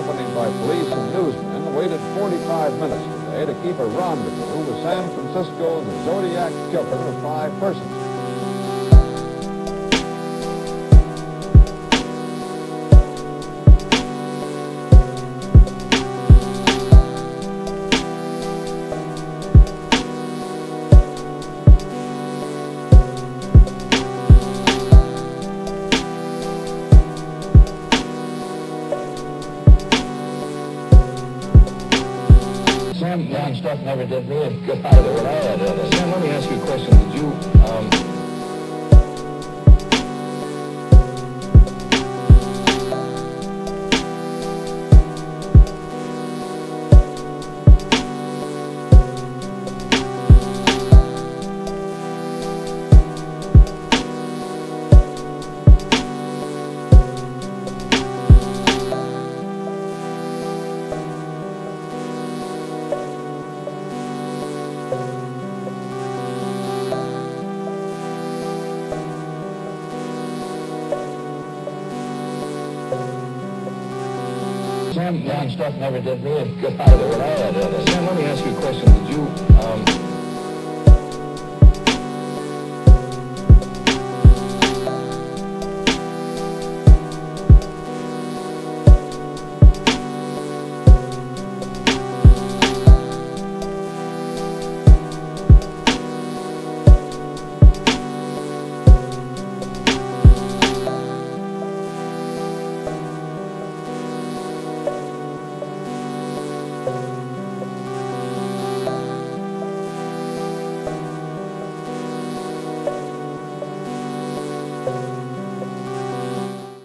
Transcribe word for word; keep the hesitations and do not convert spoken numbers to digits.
accompanied by police and newsmen, waited forty-five minutes today to keep a rendezvous with San Francisco's Zodiac killer of five persons. Sam, that stuff never did me any good either. What I had in it. Sam, let me ask you a question. Did you, um... Sam, that stuff never did me any good either. What I had in it. Sam, let me ask you a question. Did you, um...